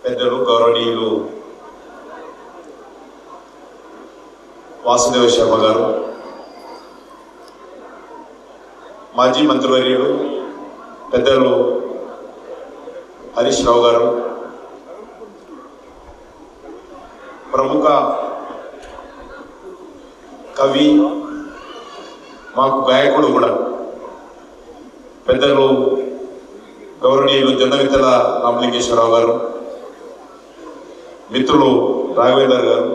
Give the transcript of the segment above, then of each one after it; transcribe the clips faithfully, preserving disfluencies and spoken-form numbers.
పెద్దలు గౌరవనీయులు వాసుదేవ శర్మ గారు, మాజీ మంత్రివర్యులు పెద్దలు హరీష్ రావు గారు, ప్రముఖ కవి మాకు గాయకుడు కూడా పెద్దలు గౌరవనీయులు జొన్నవిత్తల రామలింగేశ్వరరావు గారు, మిత్రులు రాఘవేందర్ గారు,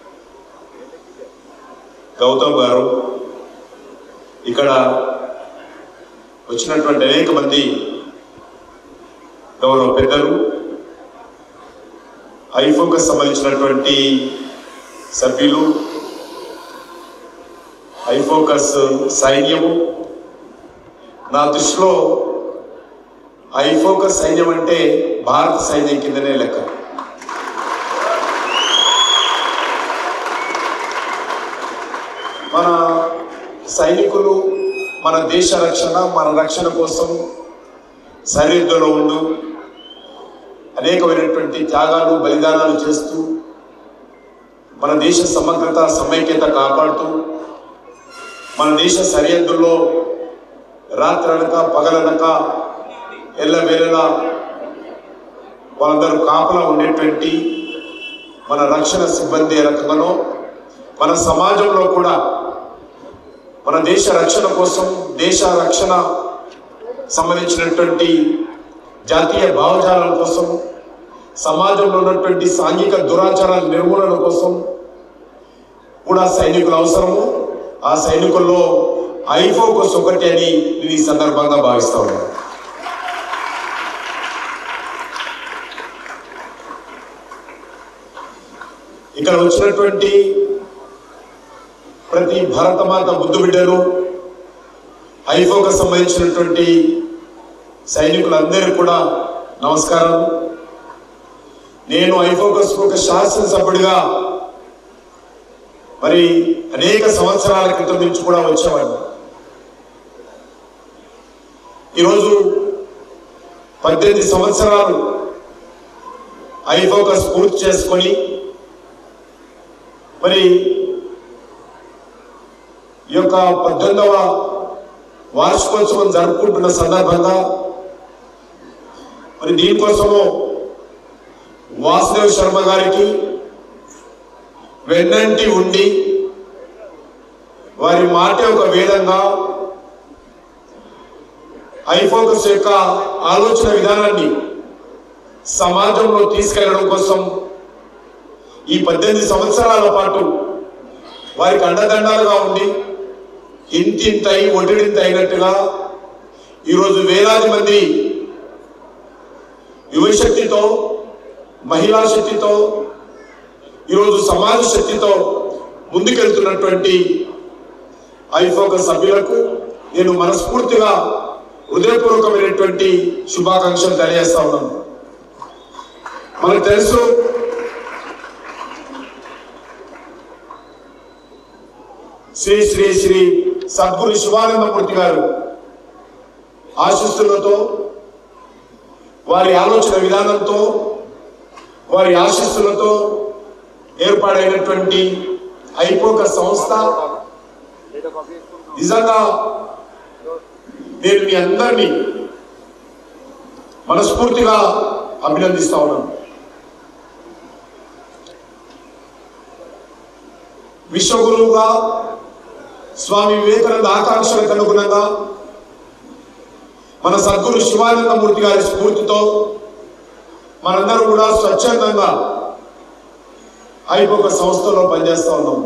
గౌతమ్ గారు, ఇక్కడ వచ్చినటువంటి అనేక మంది గౌరవ పెద్దలు, ఐఫోకస్ సంబంధించినటువంటి సభ్యులు, ఐఫోకస్ సైన్యము. నా దృష్టిలో ఐఫోకస్ సైన్యం అంటే భారత సైన్యం కిందనే లెక్క. మన సైనికులు మన దేశ రక్షణ మన రక్షణ కోసం సరిహద్దులో ఉండు అనేకమైనటువంటి త్యాగాలు బలిదానాలు చేస్తూ మన దేశ సమగ్రత సమైక్యత కాపాడుతూ మన దేశ సరిహద్దుల్లో రాత్రనక పగలనక ఎల్లవేళలా వాళ్ళందరూ కాపలా ఉండేటువంటి మన రక్షణ సిబ్బంది రకంగానో మన సమాజంలో కూడా మన దేశ రక్షణ కోసం దేశ రక్షణ సంబంధించినటువంటి జాతీయ భావజాలం కోసం సమాజంలో ఉన్నటువంటి సాంఘిక దురాచారాల నిర్మూలన కోసం కూడా సైనికులు అవసరము. ఆ సైనికుల్లో ఐఫోకస్ ఒకటి అని నేను ఈ సందర్భంగా భావిస్తా ఉన్నాను. ఇక్కడ వచ్చినటువంటి ప్రతి భారతమాత బుద్ధు బిడ్డలు ఐఫోకస్ సంబంధించినటువంటి సైనికులందరికీ కూడా నమస్కారం. నేను ఐఫోకస్ ఒక శాసనసభ్యుడిగా మరి అనేక సంవత్సరాల క్రితం నుంచి కూడా వచ్చేవాడిని. ఈరోజు పద్దెనిమిది సంవత్సరాలు ఐఫోకస్ పూర్తి చేసుకొని మరి ఈ యొక్క పద్దెనిమిదవ వార్షికోత్సవం జరుపుకుంటున్న సందర్భంగా మరి దీనికోసము వాసుదేవ్ శర్మ గారికి వెన్నంటి ఉండి వారి మాట ఒక వేదంగా ఐఫోకస్ యొక్క ఆలోచన విధానాన్ని సమాజంలో తీసుకెళ్లడం కోసం ఈ పద్దెనిమిది సంవత్సరాల పాటు వారికి అండదండాలుగా ఉండి ఇంతింతై ఒడిడింత అయినట్టుగా ఈరోజు వేలాది మంది యువశక్తితో మహిళా శక్తితో ఈరోజు సమాజ శక్తితో ముందుకెళ్తున్నటువంటి ఐఫోకస్ సభ్యులకు నేను మనస్ఫూర్తిగా హృదయపూర్వకమైనటువంటి శుభాకాంక్షలు తెలియజేస్తా ఉన్నాను. మనకు తెలుసు శ్రీ శ్రీ శ్రీ సద్గురు శివానందమూర్తి గారు ఆశీస్సులతో వారి ఆలోచన విధానంతో వారి ఆశీస్సులతో ఏర్పాటైనటువంటి ఐఫోకస్ సంస్థ నిజంగా నేను మీ అందరినీ మనస్ఫూర్తిగా అభినందిస్తా ఉన్నాను. విశ్వగురువుగా స్వామి వివేకానంద ఆకాంక్షలకు అనుగుణంగా మన సద్గురు శివానందమూర్తి గారి స్ఫూర్తితో మనందరూ కూడా స్వచ్ఛందంగా ఐఫోకస్ సంస్థలో పనిచేస్తూ ఉన్నాం.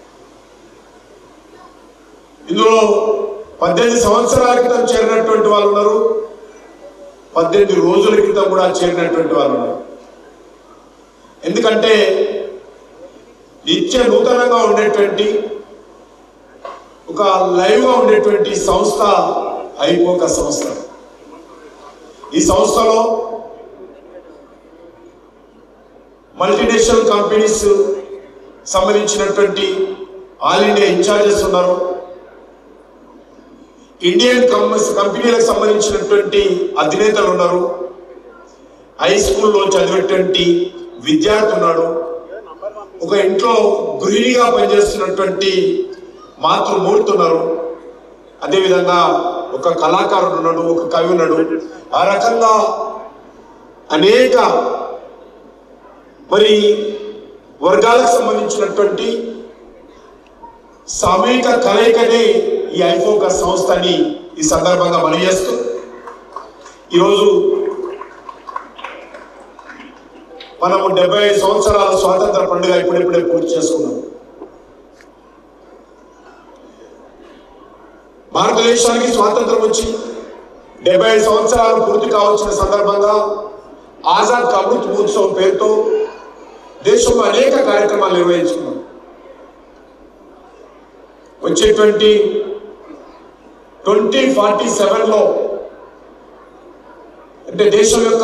ఇందులో పద్దెనిమిది సంవత్సరాల క్రితం చేరినటువంటి వాళ్ళు ఉన్నారు, పద్దెనిమిది రోజుల క్రితం కూడా చేరినటువంటి వాళ్ళు ఉన్నారు. ఎందుకంటే నిత్య నూతనంగా ఉండేటువంటి ఒక లైవ్ గా ఉండేటువంటి సంస్థ ఐఫోకస్ సంస్థ. ఈ సంస్థలో మల్టీనేషనల్ కంపెనీస్ సంబంధించినటువంటి ఆల్ ఇండియా ఇన్ఛార్జెస్ ఉన్నారు, ఇండియన్ కంపెనీలకు సంబంధించినటువంటి అధినేతలు ఉన్నారు, హై స్కూల్లో చదివేటువంటి విద్యార్థి ఉన్నాడు, ఒక ఇంట్లో గృహిణిగా పనిచేస్తున్నటువంటి మాతృమూర్తి ఉన్నారు, అదేవిధంగా ఒక కళాకారుడు ఉన్నాడు, ఒక కవి ఉన్నాడు. ఆ రకంగా అనేక మరి వర్గాలకు సంబంధించినటువంటి సామూహిక కలయికనే ఈ ఐఫోకస్ సంస్థని ఈ సందర్భంగా మనవి చేస్తూ, ఈరోజు మనము డెబ్బై ఐదు సంవత్సరాల స్వాతంత్ర పండుగ ఇప్పుడిప్పుడే పూర్తి చేసుకున్నాం. భారతదేశానికి స్వాతంత్రం వచ్చి డెబ్బై ఐదు సంవత్సరాలు పూర్తి కావచ్చిన సందర్భంగా ఆజాద్ కా అమృత్ మహోత్సవం పేరుతో దేశంలో అనేక కార్యక్రమాలు నిర్వహించుకున్నాం. వచ్చేటువంటి ట్వంటీ ఫార్టీ సెవెన్లో అంటే దేశం యొక్క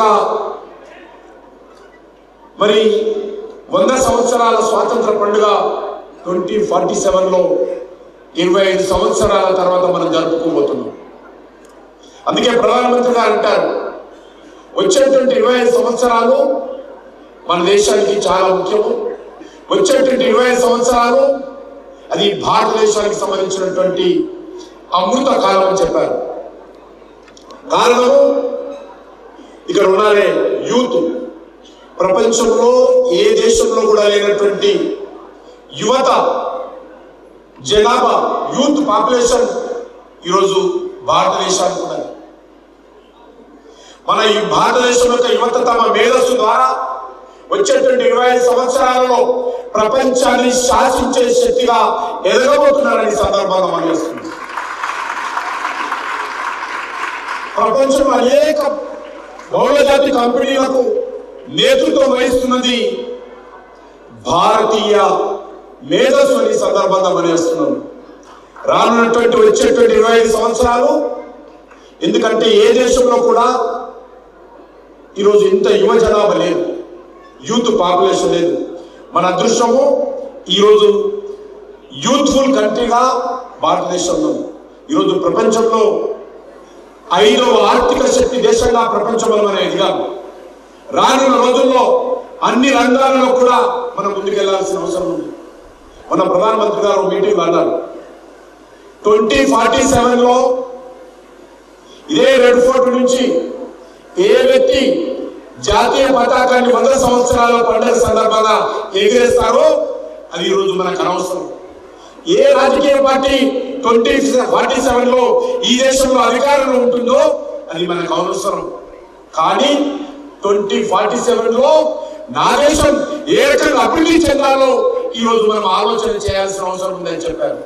మరి వంద సంవత్సరాల స్వాతంత్ర పండుగ ట్వంటీ ఫార్టీ సెవెన్లో ఇరవై ఐదు సంవత్సరాల తర్వాత మనం జరుపుకోబోతున్నాం. అందుకే ప్రధానమంత్రి గారు అంటారు, వచ్చేటువంటి ఇరవై ఐదు సంవత్సరాలు మన దేశానికి చాలా ముఖ్యము. వచ్చేటువంటి ఇరవై ఐదు సంవత్సరాలు అది భారతదేశానికి సంబంధించినటువంటి అమృత కాలం అని చెప్పారు. కారణము ఇక్కడ ఉన్నారే యూత్. ప్రపంచంలో ఏ దేశంలో కూడా లేనటువంటి యువత జనాభా, యూత్ పాపులేషన్ ఈరోజు భారతదేశానికి ఉన్నది. మన ఈ భారతదేశం యొక్క యువత తమ మేధస్సు ద్వారా వచ్చేటువంటి ఇరవై ఐదు సంవత్సరాలలో ప్రపంచాన్ని శాసించే శక్తిగా ఎదగబోతున్నారని సందర్భంగా మనం చేస్తుంది. ప్రపంచంలో అనేక బహుళజాతి కంపెనీలకు నేతృత్వం వహిస్తున్నది భారతీయ మేధస్సు అని సందర్భంగా మనం చేస్తున్నాం. రానున్నటువంటి వచ్చేటువంటి ఇరవై ఐదు సంవత్సరాలు, ఎందుకంటే ఏ దేశంలో కూడా ఈరోజు ఇంత యువ జనాభా లేదు, యూత్ పాపులేషన్ లేదు. మన అదృష్టము ఈరోజు యూత్ఫుల్ కంట్రీగా భారతదేశంలో ఈరోజు ప్రపంచంలో ఐదవ ఆర్థిక శక్తి దేశంగా ప్రపంచంలో మనం ఎదిగాము. రానున్న రోజుల్లో అన్ని రంగాలలో కూడా మనం ముందుకెళ్లాల్సిన అవసరం ఉంది. మన ప్రధానమంత్రి గారు మీటింగ్ అన్నారు, ట్వంటీ ఫార్టీ సెవెన్ లో ఇదే రెడ్ ఫోర్ట్ నుంచి ఏ వ్యక్తి జాతీయ పతాకాన్ని వంద సంవత్సరాల పండుగ సందర్భంగా ఎగిరేస్తారో అది ఈరోజు మనకు అనవసరం. ఏ రాజకీయ పార్టీ ట్వంటీ ఫార్టీ సెవెన్ లో ఈ దేశంలో అధికారంలో ఉంటుందో అది మనకు అవసరం. కానీ ట్వంటీ ఫార్టీ సెవెన్ లో నా దేశం ఏ రకంగా అభివృద్ధి చెందాలో ఈ రోజు మనం ఆలోచన చేయాల్సిన అవసరం ఉందని చెప్పారు.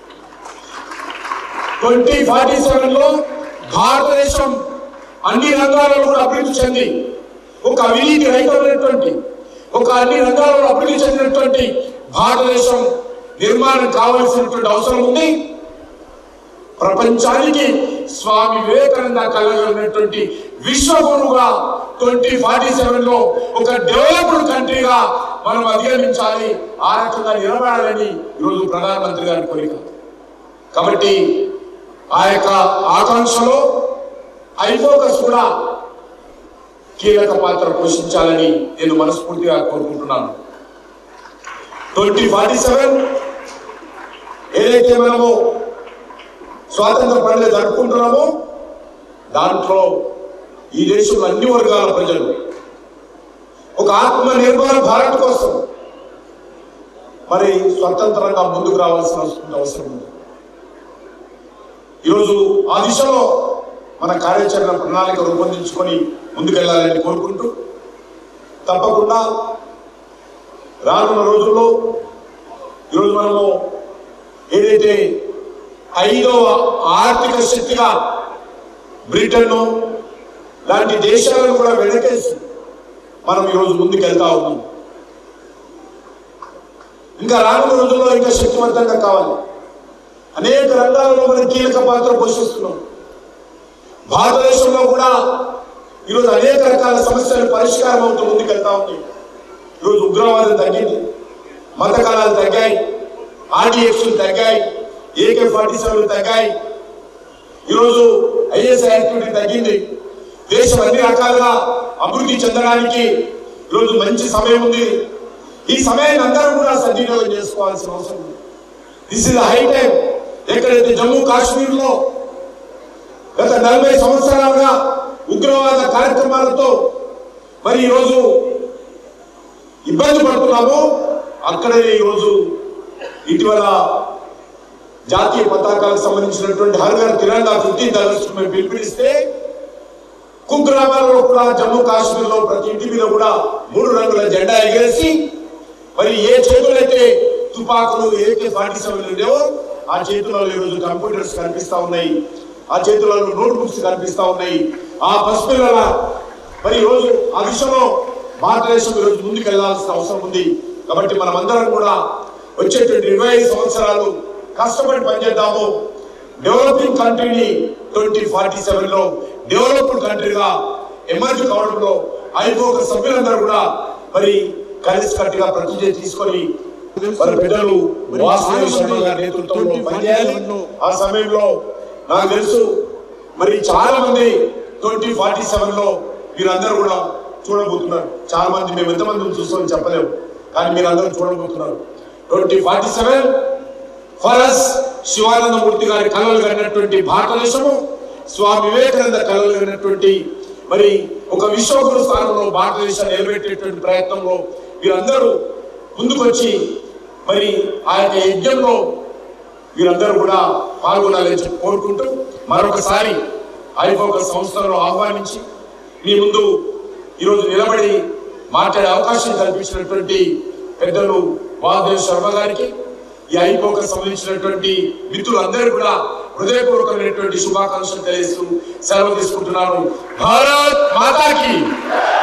ట్వంటీ ఫార్టీ సెవెన్ లో భారతదేశం అన్ని రంగాలలో కూడా అభివృద్ధి చెంది ఒక అవినీతి రహితమైనటువంటి, ఒక అన్ని రంగాలలో అభివృద్ధి చెందినటువంటి భారతదేశం నిర్మాణం కావాల్సినటువంటి అవసరం ఉంది. ప్రపంచానికి స్వామి వివేకానంద కలగలిగినటువంటి విశ్వగురువుగా ట్వంటీ ఫార్టీ సెవెన్ లో ఒక డెవలప్డ్ కంట్రీగా మనం అధిగమించాలి, ఆ రకంగా నిలబడాలని ఈరోజు ప్రధానమంత్రి గారి కోరిక. కాబట్టి ఆ యొక్క ఆకాంక్షలో ఐఫోకస్ కూడా కీలక పాత్ర పోషించాలని నేను మనస్ఫూర్తిగా కోరుకుంటున్నాను. ట్వంటీ ఫార్టీ సెవెన్ ఏదైతే మనము స్వాతంత్ర పండుగ జరుపుకుంటున్నామో దాంట్లో ఈ దేశంలో అన్ని వర్గాల ప్రజలు ఒక ఆత్మ నిర్భర భారత్ కోసం మరి స్వతంత్రంగా ముందుకు రావాల్సిన అవసరం ఉంది. ఈరోజు ఆ దిశలో మన కార్యాచరణ ప్రణాళిక రూపొందించుకొని ముందుకెళ్లాలని కోరుకుంటూ, తప్పకుండా రానున్న రోజుల్లో ఈరోజు మనము ఏదైతే ఐదవ ఆర్థిక శక్తిగా బ్రిటన్ లాంటి దేశాలను కూడా వెనకేసి మనం ఈరోజు ముందుకెళ్తా ఉన్నాం. ఇంకా రానున్న రోజుల్లో ఇంకా శక్తివంతంగా కావాలి. అనేక రంగాలలో మనం కీలక పాత్ర పోషిస్తున్నాం. భారతదేశంలో కూడా ఈరోజు అనేక రకాల సమస్యలు పరిష్కారం అవుతూ ముందుకెళ్తా ఉంది. ఈరోజు ఉగ్రవాదం తగ్గింది, మత కళాలు తగ్గాయి, ఆర్డీఎక్స్లు తగ్గాయి, ఏకే ఫార్టీ సెవెన్లు తగ్గాయి, ఈరోజు ఐఎస్ యాక్టివిటీ తగ్గింది. దేశం అన్ని రకాలుగా అభివృద్ధి చెందడానికి ఈరోజు మంచి సమయం ఉంది. ఈ సమయాన్ని అందరూ కూడా సద్వినియోగం చేసుకోవాల్సిన అవసరం ఉంది. This is high time. ఎక్కడైతే జమ్మూ కాశ్మీర్ లో గత నలభై సంవత్సరాలుగా ఉగ్రవాద కార్యక్రమాలతో మరి ఈరోజు ఇబ్బంది పడుతున్నాము, అక్కడే ఈరోజు ఇటీవల జాతీయ పతాకాలకు సంబంధించినటువంటి హర్ ఘర్ తిరంగా ఫిఫ్టీన్త్ ఆగస్టు మేము పిలుపునిస్తే కుగ్రామాలలో కూడా జమ్మూ కాశ్మీర్ లో ప్రతి ఇంటి మీద కూడా మూడు రంగుల జెండా ఎగరేసి మరి ఏ చేతులైతే తుపాకులు ఏకే ఫార్టీ సెవెన్ ఉండేవో ఆ చేతులలో ఈరోజు కంప్యూటర్స్ కనిపిస్తా ఉన్నాయి, ఆ చేతులలో నోట్ బుక్స్ కనిపిస్తా ఉన్నాయి. ఆ పసిపిల్లల మరి ఈరోజు ఆ విషయంలో భారతదేశం ఈరోజు ముందుకు వెళ్లాల్సిన అవసరం ఉంది. కాబట్టి మనం అందరం కూడా వచ్చేటువంటి ఇరవై ఐదు సంవత్సరాలు కష్టపడి పనిచేద్దాము. డెవలపింగ్ కంట్రీని ట్వంటీ ఫార్టీ సెవెన్ లో డెవలప్డ్ కంట్రీగా ఎమర్జ్ కావడంలో ఐపోక సభ్యులందరూ కూడా మరి కలిసి కట్టుగా ప్రతిజ్ఞ తీసుకొని మన పెద్దలు వాసుదేవ శర్మ గారి నేతృత్వంలో పనిచేయాలి. ఆ సమయంలో నాకు తెలుసు మరి చాలా మంది ట్వంటీ ఫార్టీ సెవెన్ లో మీరందరూ కూడా చూడబోతున్నారు. చాలా మంది మేము ఎంతమంది చూస్తామని చెప్పలేము, కానీ మీరందరూ చూడబోతున్నారు. ట్వంటీ ఫార్టీ సెవెన్ ఫరస్ శివానందమూర్తి గారి కళలు కన్నటువంటి భారతదేశము, స్వామి వివేకానంద కళలు కన్నటువంటి మరి ఒక విశ్వగురు స్థానంలో భారతదేశాన్ని నిలబెట్టేటువంటి ప్రయత్నంలో వీరందరూ ముందుకొచ్చి మరి ఆ యొక్క యజ్ఞంలో వీరందరూ కూడా పాల్గొనాలని చెప్పి కోరుకుంటూ మరొకసారి ఐపోక సంస్థలను ఆహ్వానించి మీ ముందు ఈరోజు నిలబడి మాట్లాడే అవకాశం కల్పించినటువంటి పెద్దలు వాసుదేవ శర్మ గారికి, ఈ ఐపోక సంబంధించినటువంటి మిత్రులందరూ కూడా హృదయపూర్వకమైనటువంటి శుభాకాంక్షలు తెలియజేస్తూ సెలవు తీసుకుంటున్నాను. భారత్ మాతాకి.